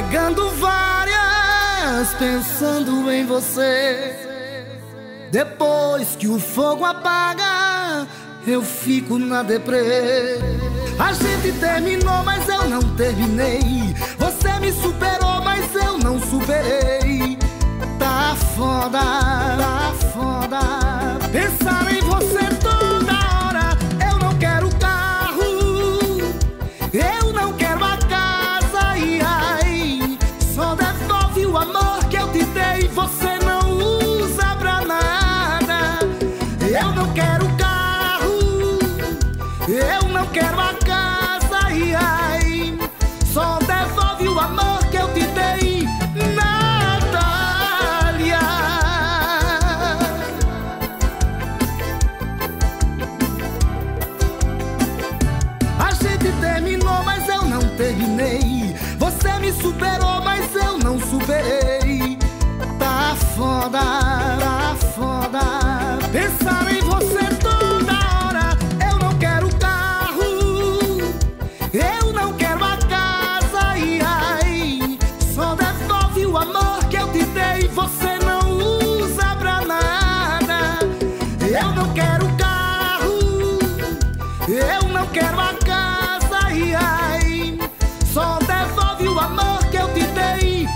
pegando várias, pensando em você. Depois que o fogo apaga, eu fico na deprê. A gente terminou, mas eu não terminei. Você me superou, mas eu não superei. Tá foda, tá foda. Pensar em você toda hora. Eu não quero carro, eu não quero a casa. Ai, ai, só devolve o amor que eu te dei. Você não usa pra nada. Eu não quero carro, eu não quero a casa. Ai, ai, só devolve o amor que eu te dei. Natália. A gente terminou, mas eu não terminei. Você me superou, mas eu não superei. Tá foda, tá foda. Pensar em você toda hora. Eu não quero carro, eu não quero a casa. Ai, ai, só devolve o amor que eu te dei. Você não usa pra nada. Eu não quero carro, eu não quero a casa. Ai, ai, só devolve o amor que eu te dei.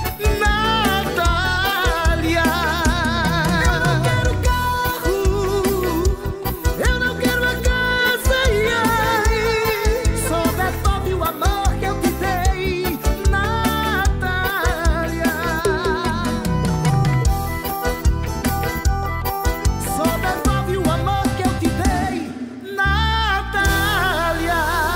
Natália. Eu não quero carro, eu não quero a casa. Ai, ai, só devolve o amor que eu te dei. Natália. Só devolve o amor que eu te dei. Natália.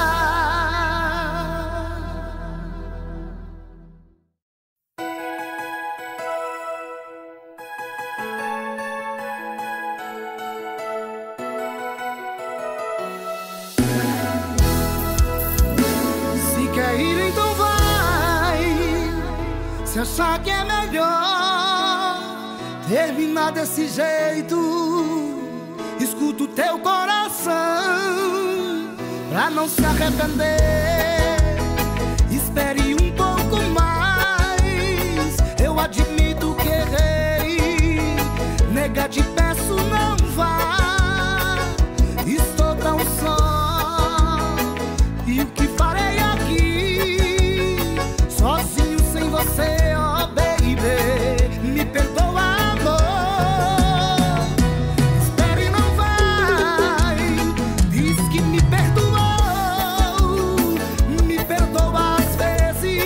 Se quer ir, então vai. Se achar que é melhor terminar desse jeito, escuta o teu coração pra não se arrepender. Espere um pouco mais. Eu admito que errei. Nega, te peço, não vá. Estou tão só. E o que farei aqui, sozinho sem você, oh baby? Me perdoa, amor. Espere, não vai. Diz que me perdoou. Me perdoa às vezes.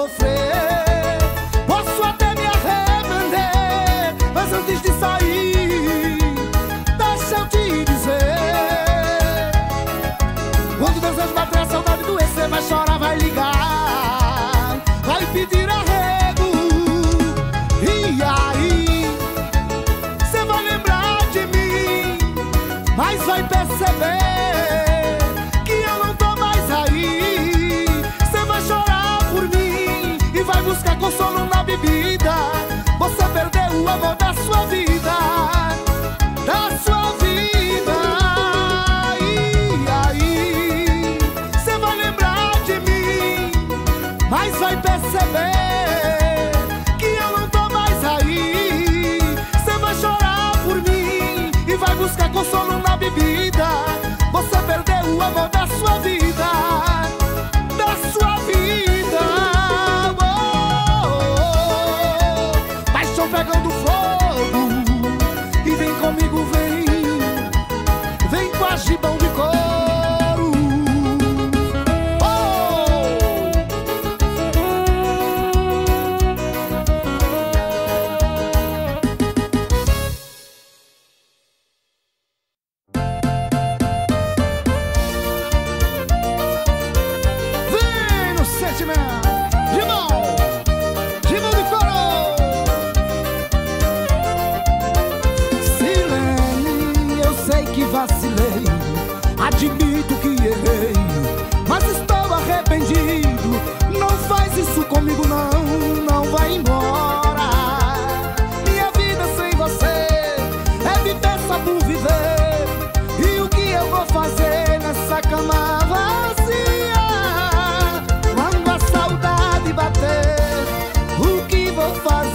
sofrer. Posso até me arrepender, mas antes de sair, deixa eu te dizer: quando o desejo bater, a saudade doer, cê vai chorar, vai ligar, vai pedir arrego. E aí, cê vai lembrar de mim, mas vai perceber que eu não tô mais aí. Cê vai chorar por mim e vai buscar consolo na bebida. Você perdeu o amor da sua vida, da sua vida. E aí, cê vai lembrar de mim, mas vai perceber que eu não tô mais aí. Cê vai chorar por mim e vai buscar consolo na bebida. Você perdeu o amor da sua vida, da sua vida. Paixão pegando fogo, e vem comigo, vem com a gibão de couro. Vem no sentimento, gibão de couro. Silene, eu sei que vacilei, admito que errei, mas estou arrependido. Não faz isso comigo não, não vai embora. Minha vida sem você é viver só por viver. E o que eu vou fazer nessa cama vazia? Quando a saudade bater, o que vou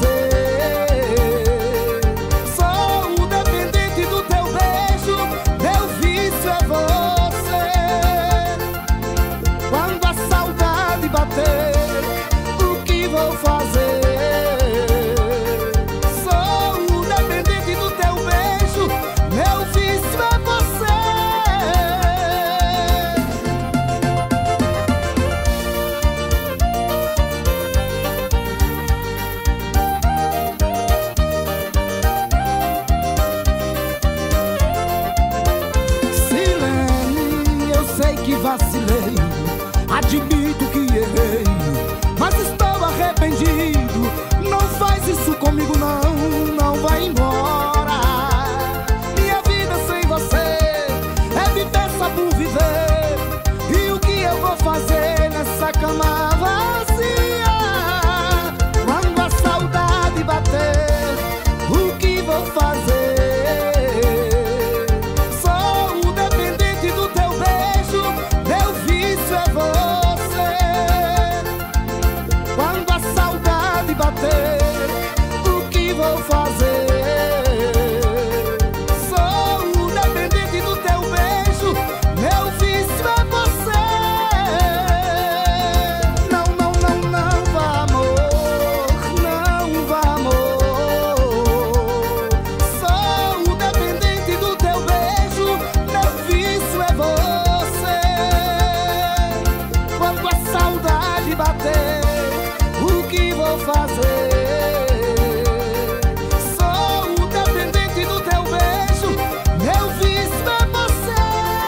fazer? Sou o dependente do teu beijo, meu vício é você. Quando a saudade bater, o que vou fazer? Sou o dependente do teu beijo, meu vício é você. Silene, eu sei que vacilei, admito que errei, mas estou arrependido. Não faz isso comigo não, não vai embora. Minha vida sem você é viver só por viver. E o que eu vou fazer nessa cama vazia? Quando a saudade bater, o que vou fazer? Sou o dependente do teu beijo, meu vício é você. Quando a saudade bater, o que vou fazer? Sou o dependente do teu beijo, meu vício é você. Não, não, não, não vá, amor, não vá, amor. Sou o dependente do teu beijo, meu vício é você. Quando a saudade bater, o que vou fazer? Sou o dependente do teu beijo, meu vício é você.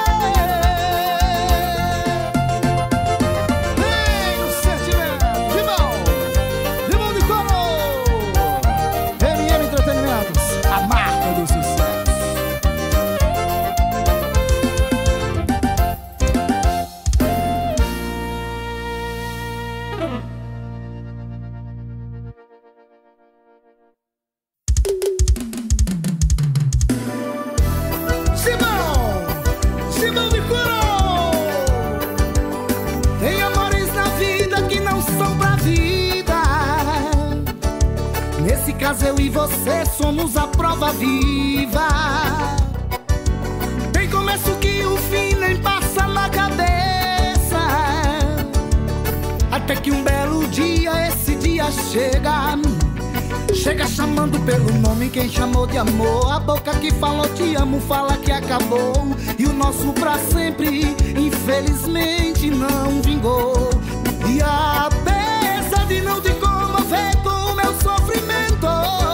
Vem no sentimento, gibão de couro. MM Entretenimentos, a marca do sucesso. Gibão de couro. Tem amores na vida que não são pra vida. Nesse caso eu e você somos a prova viva. Tem começo que o fim nem passa na cabeça, até que um belo dia esse dia chega. Chega chamando pelo nome quem chamou de amor. A boca que falou te amo fala que acabou. E o nosso pra sempre infelizmente não vingou. E apesar de não te comover com o meu sofrimento.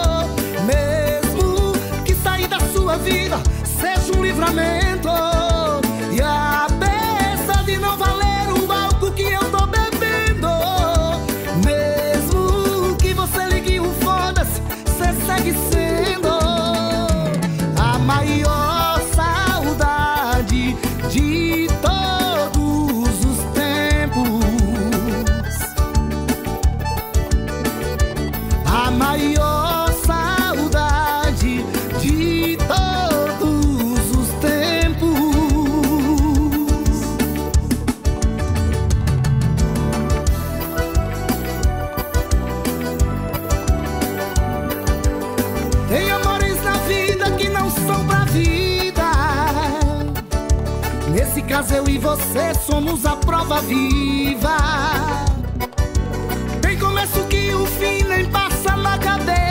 Mesmo que sair da sua vida seja um livramento. E a peça de não valer o álcool que eu tô bebendo. Mesmo que você ligue o foda-se, você segue sendo a maior saudade de todos os tempos. A maior saudade de todos os tempos. Tem amores na vida que não são pra vida. Nesse caso eu e você somos a prova viva. Tem começo que o fim nem passa na cabeça.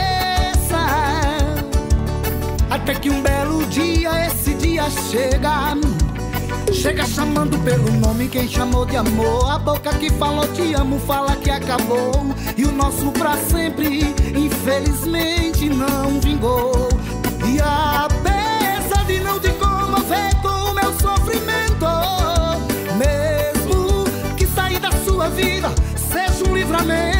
Até que um belo dia, esse dia chega. Chega chamando pelo nome quem chamou de amor. A boca que falou te amo fala que acabou. E o nosso pra sempre, infelizmente, não vingou. E a peça de não te comover com o meu sofrimento. Mesmo que sair da sua vida seja um livramento.